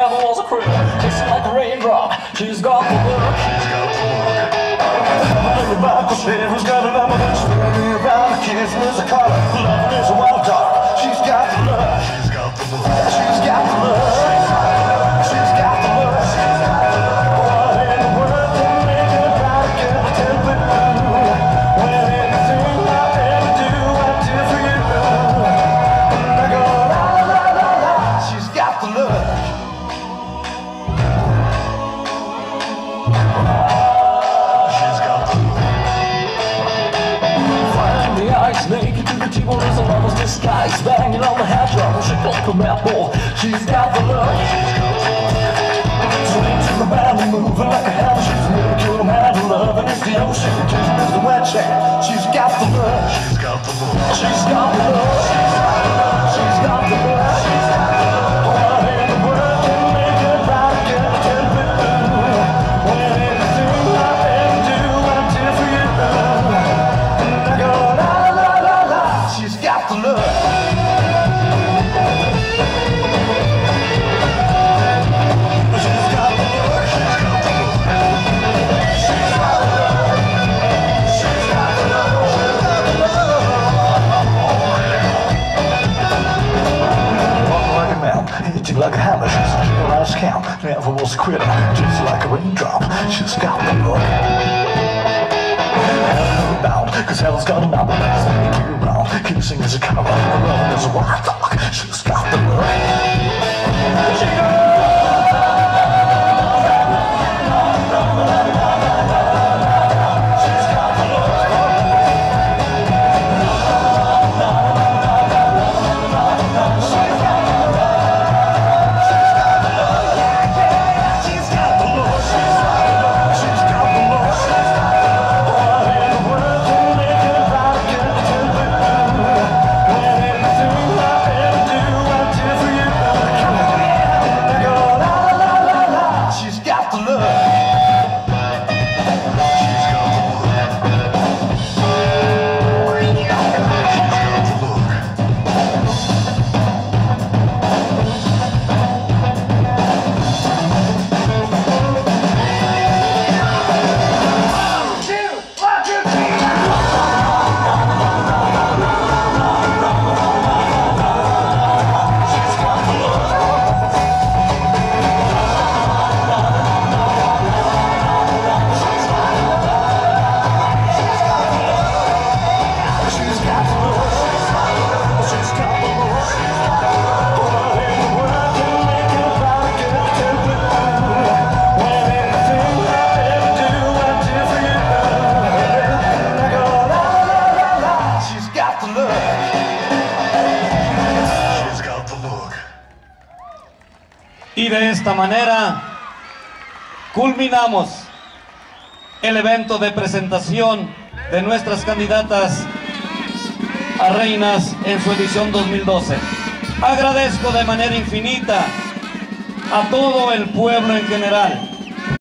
Was a critter, tasting like a raindrop. She's got the look. Everybody said who's got a number. Spinning around the kids is a color. Loving is a wild dog. She's got the look. She's got the look. She's got the look. She's got the look. What in the world can make a guy get a temper blue? When anything I ever do, I do for you. And I go la la la la. She's got the look. Naked to the table is a lover's disguise. Banging on the hat drum, she don't come out more. She's got the look. Swing to the band and moving like a hammer. She's never killed a man to love, and it's the ocean. Kissing is the wet chat. She's got the look. She's got the look. She's got the look. She's got the look. What in the world can make a bride get a temper blue? When anything I ever do, I do for you. And I go la la la la. She's got the look. Like a hammer, she's a last count. Never was a quitter, just like a raindrop. She's got the look. Heaven bound, cause heaven's got a number. Spinning you around, kissing is a cover. Loving is a wild dog. She's got the look. Y de esta manera culminamos el evento de presentación de nuestras candidatas a reinas en su edición 2012. Agradezco de manera infinita a todo el pueblo en general,